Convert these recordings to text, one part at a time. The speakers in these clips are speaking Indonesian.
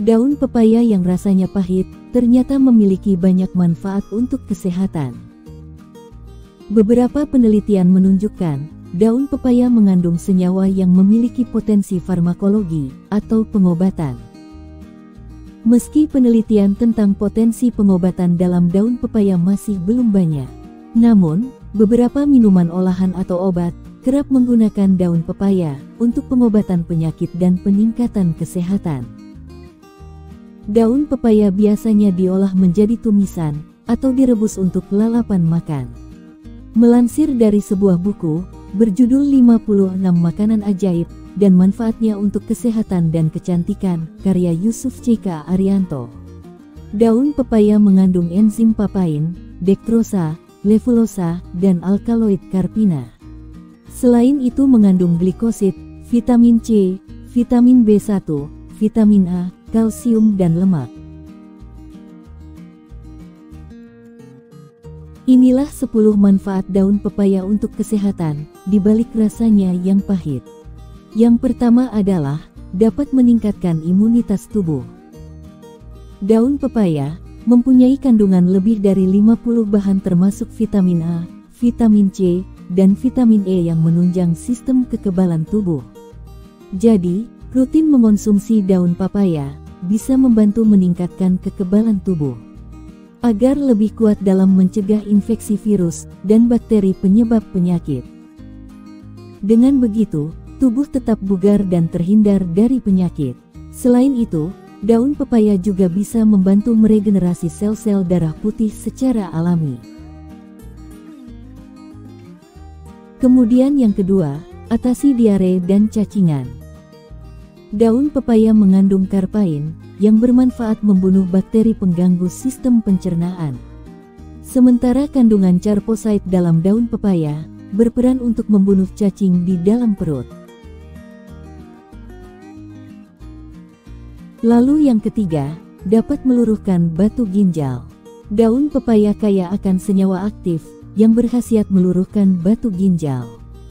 Daun pepaya yang rasanya pahit ternyata memiliki banyak manfaat untuk kesehatan. Beberapa penelitian menunjukkan daun pepaya mengandung senyawa yang memiliki potensi farmakologi atau pengobatan. Meski penelitian tentang potensi pengobatan dalam daun pepaya masih belum banyak, namun beberapa minuman olahan atau obat kerap menggunakan daun pepaya untuk pengobatan penyakit dan peningkatan kesehatan. Daun pepaya biasanya diolah menjadi tumisan atau direbus untuk lalapan makan. Melansir dari sebuah buku berjudul 56 Makanan Ajaib dan Manfaatnya untuk Kesehatan dan Kecantikan, karya Yusuf C.K. Arianto. Daun pepaya mengandung enzim papain, dektrosa, levulosa, dan alkaloid karpina. Selain itu mengandung glikosid, vitamin C, vitamin B1, vitamin A, kalsium dan lemak. Inilah 10 manfaat daun pepaya untuk kesehatan, di balik rasanya yang pahit. Yang pertama adalah, dapat meningkatkan imunitas tubuh. Daun pepaya mempunyai kandungan lebih dari 50 bahan termasuk vitamin A, vitamin C, dan vitamin E yang menunjang sistem kekebalan tubuh. Jadi, rutin mengonsumsi daun pepaya bisa membantu meningkatkan kekebalan tubuh agar lebih kuat dalam mencegah infeksi virus dan bakteri penyebab penyakit. Dengan begitu, tubuh tetap bugar dan terhindar dari penyakit. Selain itu, daun pepaya juga bisa membantu meregenerasi sel-sel darah putih secara alami. Kemudian yang kedua, atasi diare dan cacingan. Daun pepaya mengandung karpain yang bermanfaat membunuh bakteri pengganggu sistem pencernaan. Sementara kandungan charposite dalam daun pepaya berperan untuk membunuh cacing di dalam perut. Lalu yang ketiga, dapat meluruhkan batu ginjal. Daun pepaya kaya akan senyawa aktif yang berkhasiat meluruhkan batu ginjal.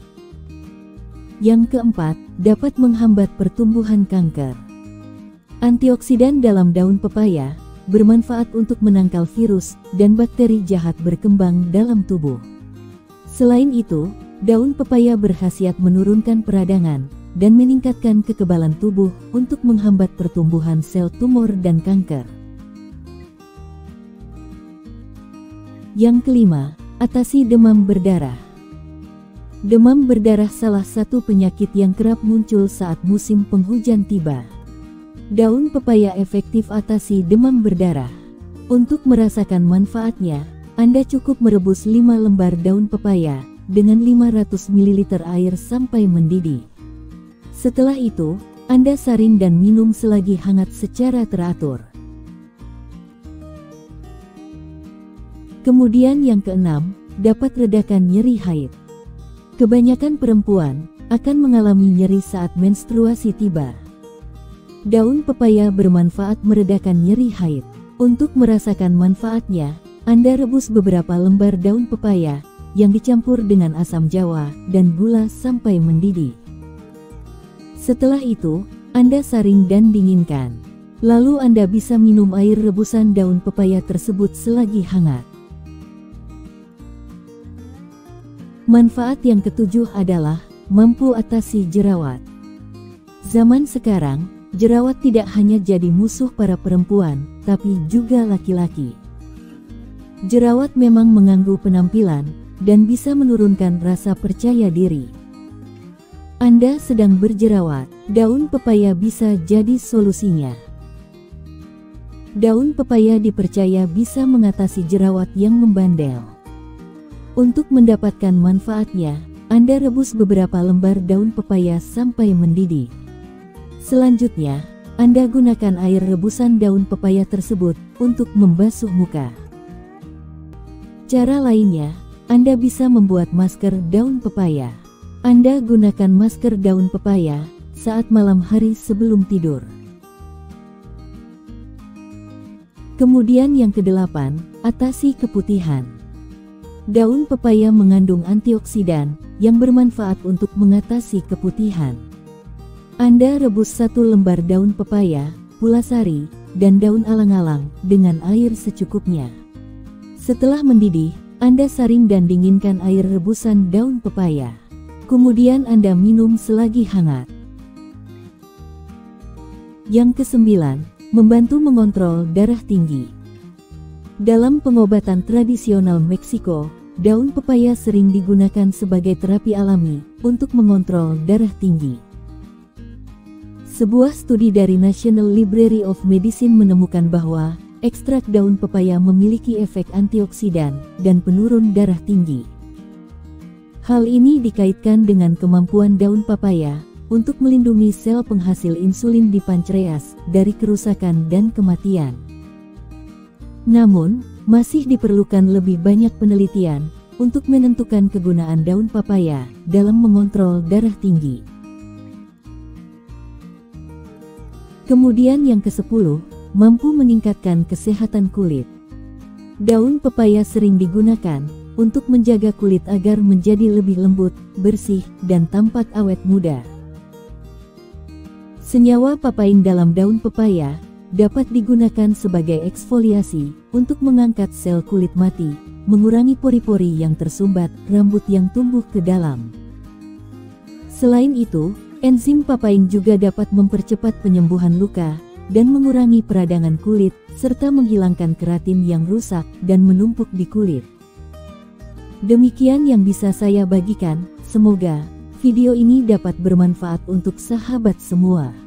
Yang keempat, dapat menghambat pertumbuhan kanker. Antioksidan dalam daun pepaya bermanfaat untuk menangkal virus dan bakteri jahat berkembang dalam tubuh. Selain itu, daun pepaya berkhasiat menurunkan peradangan dan meningkatkan kekebalan tubuh untuk menghambat pertumbuhan sel tumor dan kanker. Yang kelima, atasi demam berdarah. Demam berdarah salah satu penyakit yang kerap muncul saat musim penghujan tiba. Daun pepaya efektif atasi demam berdarah. Untuk merasakan manfaatnya, Anda cukup merebus 5 lembar daun pepaya dengan 500 ml air sampai mendidih. Setelah itu, Anda saring dan minum selagi hangat secara teratur. Kemudian yang keenam, dapat redakan nyeri haid. Kebanyakan perempuan akan mengalami nyeri saat menstruasi tiba. Daun pepaya bermanfaat meredakan nyeri haid. Untuk merasakan manfaatnya, Anda rebus beberapa lembar daun pepaya yang dicampur dengan asam jawa dan gula sampai mendidih. Setelah itu, Anda saring dan dinginkan. Lalu Anda bisa minum air rebusan daun pepaya tersebut selagi hangat. Manfaat yang ketujuh adalah mampu atasi jerawat. Zaman sekarang, jerawat tidak hanya jadi musuh para perempuan, tapi juga laki-laki. Jerawat memang mengganggu penampilan dan bisa menurunkan rasa percaya diri. Anda sedang berjerawat, daun pepaya bisa jadi solusinya. Daun pepaya dipercaya bisa mengatasi jerawat yang membandel. Untuk mendapatkan manfaatnya, Anda rebus beberapa lembar daun pepaya sampai mendidih. Selanjutnya, Anda gunakan air rebusan daun pepaya tersebut untuk membasuh muka. Cara lainnya, Anda bisa membuat masker daun pepaya. Anda gunakan masker daun pepaya saat malam hari sebelum tidur. Kemudian yang kedelapan, atasi keputihan. Daun pepaya mengandung antioksidan yang bermanfaat untuk mengatasi keputihan. Anda rebus 1 lembar daun pepaya pulasari, dan daun alang-alang dengan air secukupnya. Setelah mendidih, Anda saring dan dinginkan air rebusan daun pepaya. Kemudian Anda minum selagi hangat. Yang kesembilan, membantu mengontrol darah tinggi. Dalam pengobatan tradisional Meksiko, daun pepaya sering digunakan sebagai terapi alami untuk mengontrol darah tinggi. Sebuah studi dari National Library of Medicine menemukan bahwa ekstrak daun pepaya memiliki efek antioksidan dan penurun darah tinggi. Hal ini dikaitkan dengan kemampuan daun pepaya untuk melindungi sel penghasil insulin di pankreas dari kerusakan dan kematian. Namun, masih diperlukan lebih banyak penelitian untuk menentukan kegunaan daun pepaya dalam mengontrol darah tinggi. Kemudian yang ke-10, mampu meningkatkan kesehatan kulit. Daun pepaya sering digunakan untuk menjaga kulit agar menjadi lebih lembut, bersih, dan tampak awet muda. Senyawa papain dalam daun pepaya dapat digunakan sebagai eksfoliasi untuk mengangkat sel kulit mati, mengurangi pori-pori yang tersumbat, rambut yang tumbuh ke dalam. Selain itu, enzim papain juga dapat mempercepat penyembuhan luka dan mengurangi peradangan kulit, serta menghilangkan keratin yang rusak dan menumpuk di kulit. Demikian yang bisa saya bagikan, semoga video ini dapat bermanfaat untuk sahabat semua.